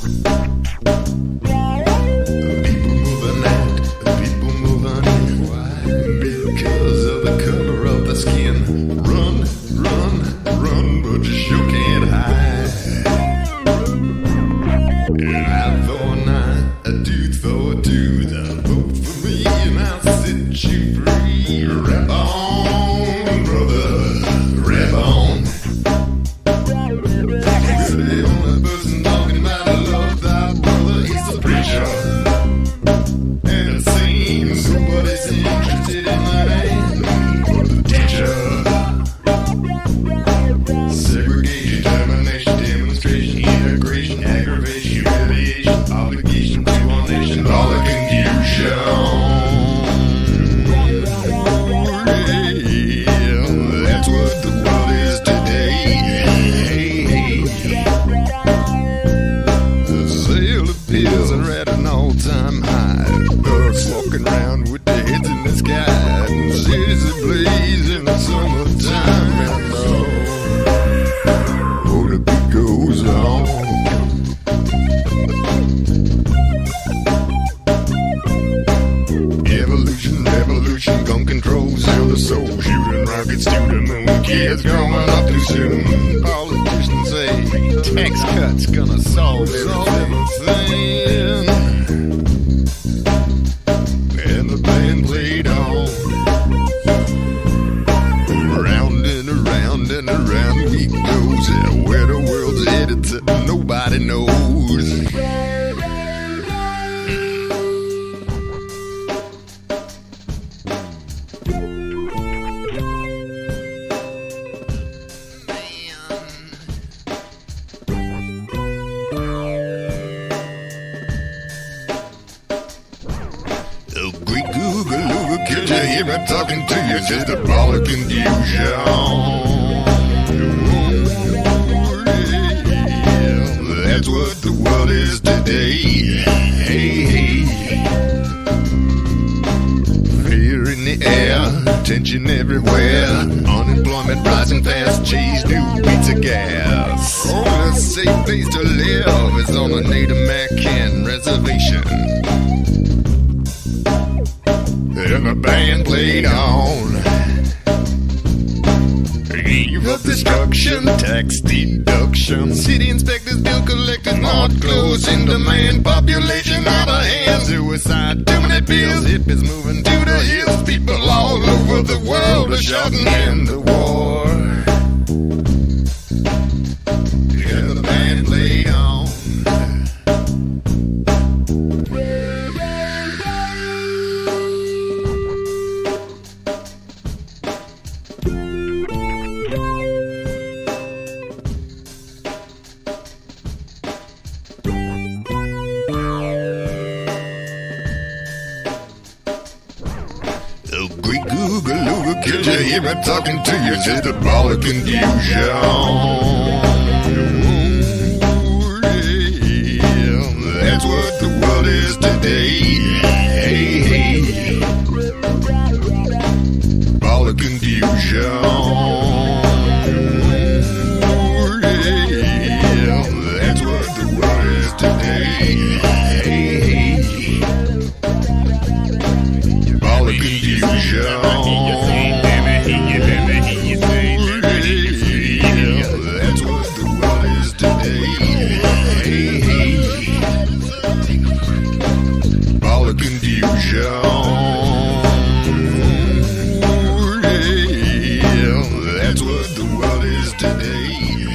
People moving out, people moving in. Why? Because of the color of the skin. Run, run, run, but you sure can't hide. And I throw a nine, a dude throw a two. The vote for me and I'll set you free. Rap on, brother, rap on. The only person talking about love thy brother is the preacher. And it seems nobody's interested in that ain't but the teacher. Segregation, termination, demonstration, integration, aggravation, humiliation, obligation to our nation, all the confusion. Yeah, that's what the world is today. The sale of pills are at an all-time high. Thugs walking around with their heads in the sky. Cities ablaze in the summertime. And oh, the beat goes on. Evolution, revolution, gun control, sell the soul, shooting rockets to the moon. Kids growing up too soon. Politicians say tax cuts gonna solve everything. And the band played on. Round and around and around we goes. Where the world's headed to nobody knows. Oh, great Google, could you hear me talking to you? Just a ball of confusion. That's what the world is today. Fear in the air, tension everywhere. Unemployment rising fast, cheese, new beats of gas. Only safe place to live is on a Native American reservation. And the band played on. Eve of destruction, tax deduction. City inspectors, bill collectors, more clothes in demand. Population out of hand, suicide, too many bills. Hippies moving to the hills. People all over the world are shouting in the war. And the band played on. Oh, great Google, could you hear me talking to you? Just a ball of confusion. That's what the world is today. Ball of confusion. That's what the world is today. Ball of confusion. That's what the world is today. Ball of confusion. That's what the world is today.